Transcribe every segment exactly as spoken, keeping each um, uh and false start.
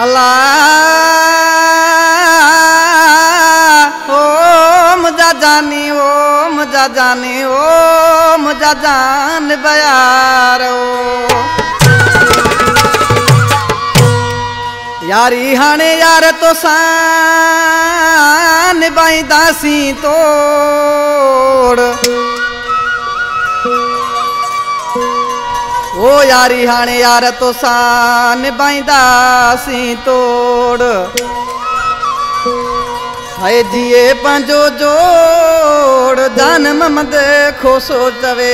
अल्लाह ओ मुझा जानी ओ मुझा जानी ओ मुझा जान बयारो यारी हाणे यार तोसान निभाईंदासीं तोड़ ओ यारी हाणे यार तोसान निभाईंदासीं तोड़ हाय जिए पंहिंजो जोड़ जान महमद खोसो चवे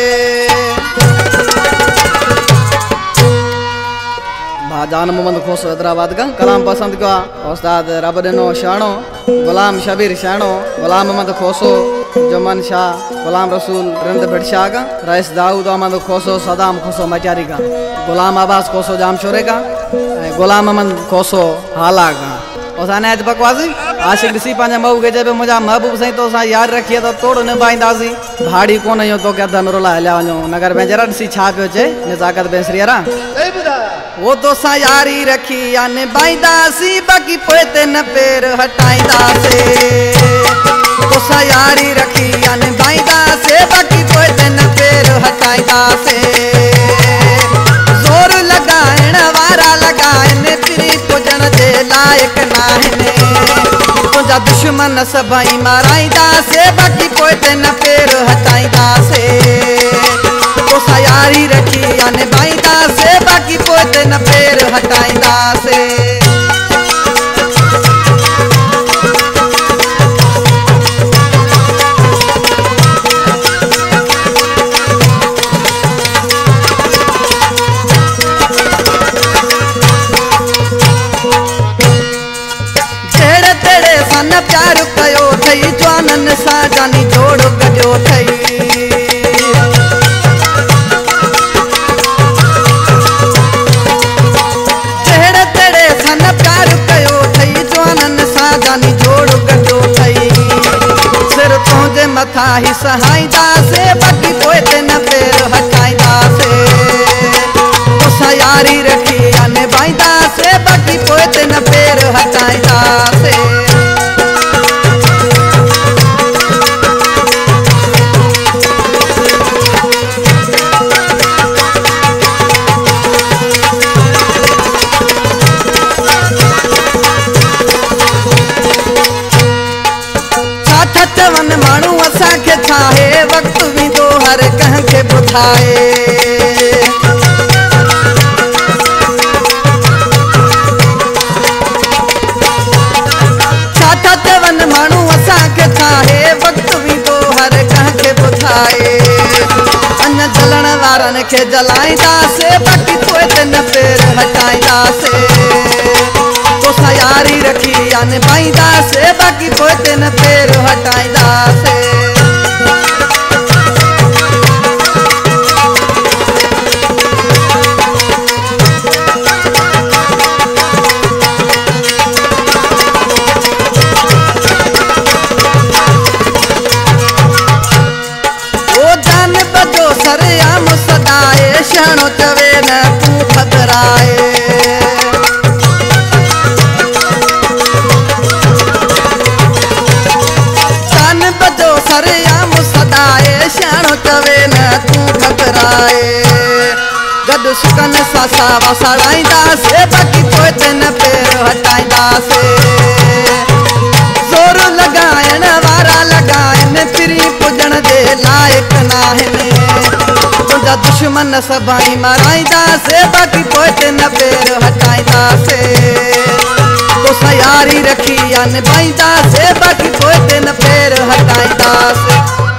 जान मोहम्मद खोसो हैदराबाद का कलाम पसंद का उस्ताद रब दिनो शानो गुलाम शबीर शानो गुलाम मोहम्मद खोसो जमन शाह गुलाम रसूल रिंद भिड़शाह का रईस दाऊद अहमद खोसो सदाम खोसो मचारी का गुलाम अब्बास खोसो जामशोरे का गुलाम अहमद खोसो हाला का ओसाने आज बकवासी आशिक सी पांजा महबूब के जब मुझा महबूब सही तो सा याद रखिए तो तोड़ निभाईंदासी भाड़ी कोन यो तो क्या धन रोला हल्या वञो नगर में जरा सी छा पियो चे नजाकत बेसरियारा वो तो सा यारी रखी या निभाईंदासी बाकी पोए ते न पैर हटाईंदासे तो सा यारी रखी या निभाईंदासे बाकी पोए ते न पैर हटाईंदासे जोर लगाइण वारा लगाइण पिरी पुजण जे लायक नाहिने तुझा दुश्मन सभई माराईंदासे बाकी पोए ते न पैर हटाईंदासे तो सा यारी रखी या निभाईंदासे बाकी पोए ते न पैर हटाईंदासे जेड़े तेड़े सन प्यार कयो थई जवानन सा जानी जोड़ गजो थई जेड़े तेड़े सन प्यार कयो थई जवानन सा जानी जोड़ गजो थई सिर तुंहिंजे मथा ही सहाईंदासे बाकी पोए ते न पैर हटाईंदासे तोसां यारी रखी या निभाईंदासे बाकी पोए ते न पैर हटाईंदासे चवन माण्हू असांखे छाहे वक्त वेंदो हर कंहिंखे ॿुधाए छा था चवनि माण्हू असांखे छाहे वक्त वेंदो हर कंहिंखे ॿुधाए अन जलण वारनि खे जलाईंदासे बाक़ी पोइ ते न पैर हटाईंदासे तोसां यारी रखी या निभाईंदासे बाक़ी पोइ ते न पैर हटाईंदासे ओ जान बजो सरेआम सदाए शानो चवे न तूं खतराए सरेआम सदाए शानो चवे न तूं घबराए गॾु सुकन सां सावा सड़ाईंदासे बाक़ी पोइ ते न पैर हटाईंदासे ज़ोर लॻाइण वारा लॻाइण फिरी पुॼण जे लाइक़ नाहिनि तुंहिंजा दुश्मन सभई माराईंदासे बाक़ी पोइ ते न पैर हटाईंदासे तोसां यारी रखी या निभाईंदासे बाक़ी पोइ ते न पैर हटाईंदासे